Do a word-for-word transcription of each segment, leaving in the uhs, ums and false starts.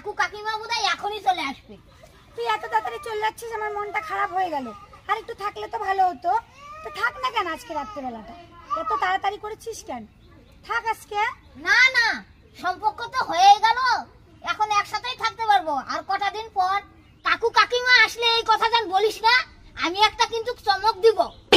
কাকু কাকিমা বোধহয় এখনই চলে আসবে। তুই এত তাড়াতাড়ি চলে যাচ্ছিস, আমার মনটা খারাপ হয়ে গেল। আর একটু থাকলে তো ভালো হতো। তো থাক না কেন আজকে রাত্রেবেলাটা, এত তাড়াতাড়ি করেছিস কেন? থাক আজকে। না না, সম্পর্ক তো হয়ে গেল, এখন একসাথেই থাকতে পারবো। আর কটা দিন পর কাকু কাকিমা আসলে এই কথা যেন বলিস না, আমি একটা কিন্তু চমক দিব।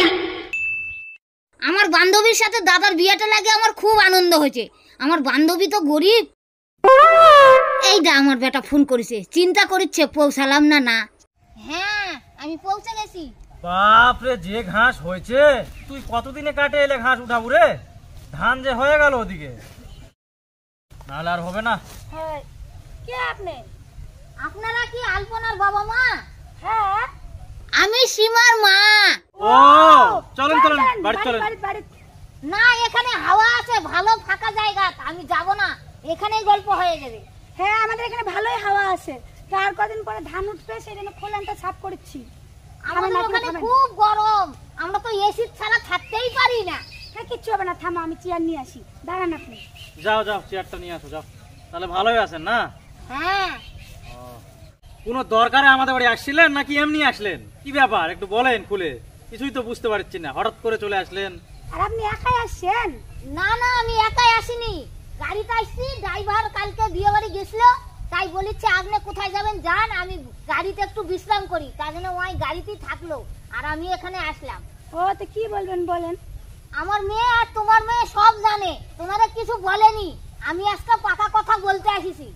আমার বান্ধবীর সাথে দাদার বিয়েটা লাগে আমার খুব আনন্দ হয়েছে। আমার বান্ধবী তো গরিব। এই দা আমার বেটা ফোন করেছে, চিন্তা করছে পৌঁছালাম না না। হ্যাঁ আমি পৌঁছে গেছি। বাপ রে, যে ঘাস হয়েছে, তুই কতদিনে কাটে এলে ঘাস উঠাবো রে? ধান যে হয়ে গেল ওদিকে, নাহলে আর হবে না। হ্যাঁ, কে আপনি? আপনারা কি আলপনার বাবা মা? হ্যাঁ আমি সীমার মা। ও চলেন চলেন, বাড়ি চলেন। না এখানে হাওয়া আছে, ভালো ফাঁকা জায়গা, আমি যাব না, এখানেই গল্প হয়ে যাবে। হ্যাঁ আমাদের এখানে ভালোই হাওয়া আছে। আর কদিন পরে ধান উঠবে, সেই জন্য খোলানটা সাফ করছি। আমাদের ওখানে খুব গরম, আমরা তো এসি ছাড়া থাকতেই পারি না। হ্যাঁ কিচ্ছু হবে না, থামো আমি চেয়ার নিয়ে আসি, দাঁড়ান আপনি। যাও যাও, চেয়ারটা নিয়ে আসো যাও। তাহলে ভালোই আছেন না? হ্যাঁ। কোনো দরকারে আমাদের বাড়ি আসছিলেন নাকি এমনি আসলেন? কি ব্যাপার একটু বলেন খুলে, কিছুই তো বুঝতে পারছি না, হঠাৎ করে চলে আসলেন। আর আপনি একাই আসছেন? না না আমি একাই আসিনি, গাড়িতে আসছি। ড্রাইভার কালকে বিয়ে বাড়ি গেছিল, তাই বলেছে আপনি কোথায় যাবেন যান, আমি গাড়িতে একটু বিশ্রাম করি, তার জন্য ওই গাড়িতেই থাকলো আর আমি এখানে আসলাম। ও তো কি বলবেন বলেন। আমার মেয়ে আর তোমার মেয়ে সব জানে, তোমাদের কিছু বলেনি, আমি আজকে পাকা কথা বলতে আসিছি।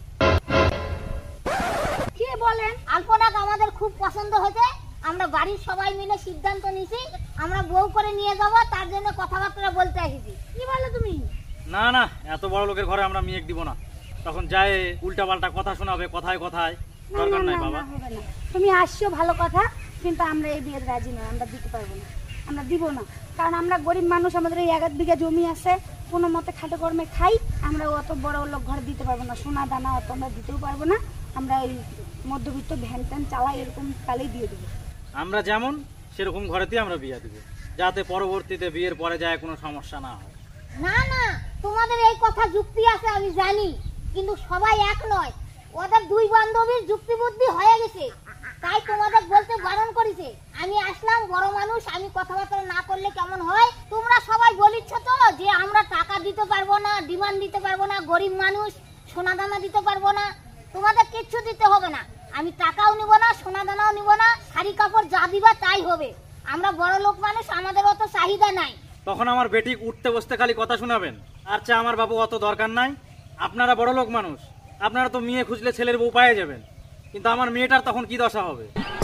কি বলেন? আলপনাকে আমাদের খুব পছন্দ হয়েছে, আমরা বাড়ির সবাই মিলে সিদ্ধান্ত নিছি আমরা বউ করে নিয়ে যাব, তার জন্য কথাবার্তা বলতে আসিছি। কি বলো তুমি? না না, এত বড় লোকের ঘরে আমরা মেয়ে দিব না, তখন যায় উল্টা পাল্টা কথা শোনাবে কথায় কথায়, দরকার নাই বাবা। হবে না, তুমি আসছো ভালো কথা, কিন্তু আমরা এই বিয়ের রাজি নয়, আমরা দিতে পারবো না, আমরা দিব না। কারণ আমরা গরিব মানুষ, আমাদের এই এক বিঘা জমি আছে, কোনো মতে খাটো কর্মে খাই, আমরা অত বড় লোক ঘরে দিতে পারবো না, সোনা দানা অত আমরা দিতেও পারবো না। আমরা ওই মধ্যবিত্ত ভ্যান ট্যান চালাই, এরকম কালেই দিয়ে দেবো। আমরা যেমন সেরকম ঘরেতেই আমরা বিয়ে দিব, যাতে পরবর্তীতে বিয়ের পরে যায় কোনো সমস্যা না হয়। না না, তোমাদের এই কথা যুক্তি আছে আমি জানি, কিন্তু সবাই এক নয়, ওদের দুই বান্ধবীর যুক্তি বুদ্ধি হয়ে গেছে, তাই তোমাদের বলতে বারণ করেছে। আমি আসলাম বড় মানুষ, আমি কথাবার্তা না করলে কেমন হয়? তোমরা সবাই বলিচ্ছ তো যে আমরা টাকা দিতে পারবো না, ডিমান্ড দিতে পারবো না, গরিব মানুষ, সোনা দানা দিতে পারবো না। তোমাদের কিচ্ছু দিতে হবে না, আমি টাকাও নিব না, সোনা দানাও নিব না, শাড়ি কাপড় যা দিবা তাই হবে। আমরা বড় লোক মানুষ, আমাদের অত চাহিদা নাই। তখন আমার বেটি উঠতে বসতে খালি কথা শোনাবেন, আর চা আমার বাবু অত দরকার নাই। আপনারা বড় লোক মানুষ, আপনারা তো মেয়ে খুঁজলে ছেলের বউ পায়ে যাবেন, কিন্তু আমার মেয়েটার তখন কি দশা হবে?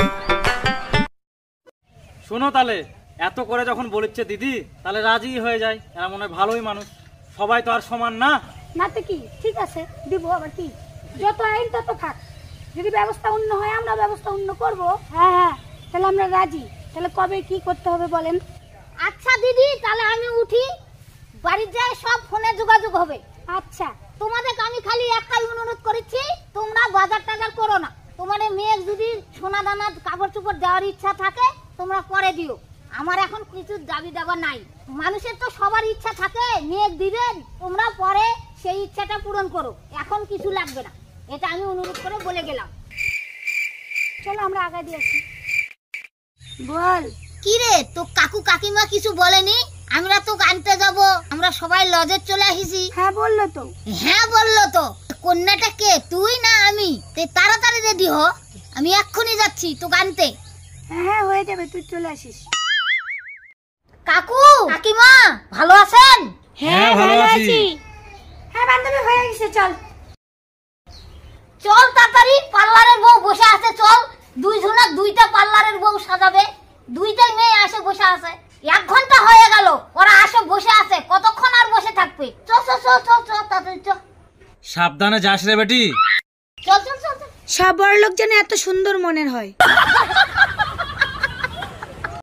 শোনো তাহলে, এত করে যখন বলেছে দিদি, তাহলে রাজি হয়ে যায়, এরা মনে হয় ভালোই মানুষ, সবাই তো আর সমান না। না তো কি, ঠিক আছে দিব, আবার কি, যত আইন তত থাক, যদি ব্যবস্থা অন্য হয় আমরা ব্যবস্থা অন্য করবো। হ্যাঁ হ্যাঁ, তাহলে আমরা রাজি। তাহলে কবে কি করতে হবে বলেন? আচ্ছা দিদি, তাহলে আমি উঠি, বাড়ি যাই সব ফোনে যোগাযোগ হবে। আচ্ছা, তোমাদের আমি খালি একটাই অনুরোধ করেছি, তোমরা বাজার টাজার করো না, তোমাদের মেয়ের যদি সোনা দানা কাপড় চোপড় দেওয়ার ইচ্ছা থাকে তোমরা পরে দিও, আমার এখন কিছু দাবি দাবা নাই। মানুষের তো সবার ইচ্ছা থাকে, মেয়ে দিবেন, তোমরা পরে সেই ইচ্ছাটা পূরণ করো, এখন কিছু লাগবে না, এটা আমি অনুরোধ করে বলে গেলাম। চলো আমরা আগে দিয়ে আসি। বল কি রে, তো কাকু কাকিমা কিছু বলেনি? আমরা তো আনতে যাব, আমরা সবাই লজে চলে আসিছি। হ্যাঁ বললো তো। হ্যাঁ বললো তো। কন্যাটা কে, তুই না আমি? তাড়াতাড়ি রেডি হ, আমি এক্ষুনি যাচ্ছি তোকে আনতে। হ্যাঁ হ্যাঁ হয়ে যাবে, তুই চলে আসিস। কাকু কাকিমা ভালো আছেন? হ্যাঁ ভালো আছি। হ্যাঁ বান্ধবী হয়ে গেছে, চল চল তাড়াতাড়ি, পার্লারের বউ বসে আছে, চল দুইজনা দুইটা পার্লারের বউ সাজাবে, দুইটাই মেয়ে আসে বসে আছে, এক ঘন্টা হয়ে গেল ওরা আসে বসে আছে, কতক্ষণ আর বসে থাকবে? চল চল চল চল চল তাড়াতাড়ি চল। সাবধানে যাস রে বেটি। চল চল চল। সব বড় লোক যেন এত সুন্দর মনের হয়।